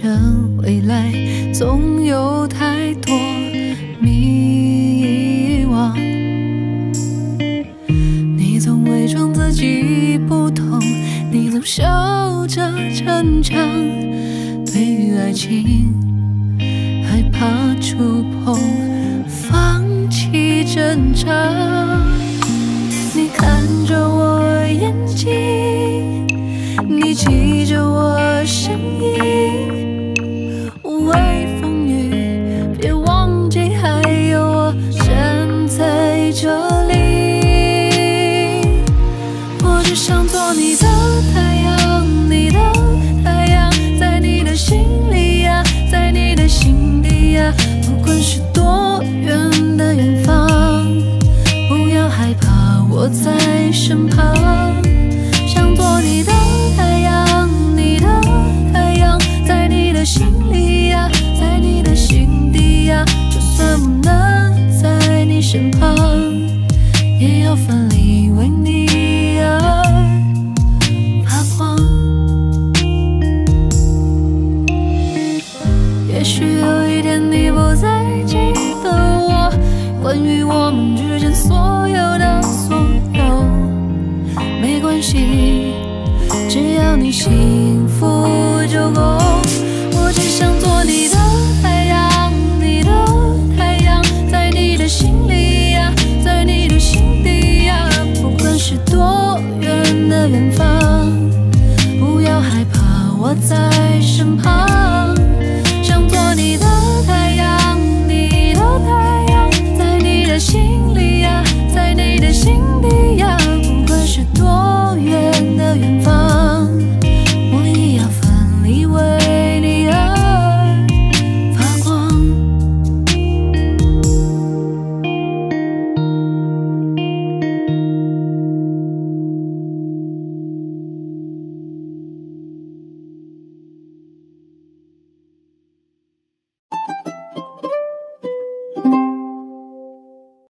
着未来，总有太多迷惘。你总伪装自己不同，你总笑着逞强，对于爱情害怕触碰，放弃挣扎。你看着我眼睛，你记着我声音，无畏风雨，别忘记还有我站在这里。我只想做你的太阳，你的太阳，在你的心里呀，在你的心底呀，不管是多远的远方，不要害怕，我在身旁。想做你的太阳，你的太阳，在你的心里呀，在你的心底呀，就算不能在你身旁，也要奋力为你而发光。也许有一天你不再记得我，关于我们之间所有的所有，没关系，只要你幸福就够。我只想做你的太阳，你的太阳，在你的心里呀，在你的心底呀，不管是多远的远方，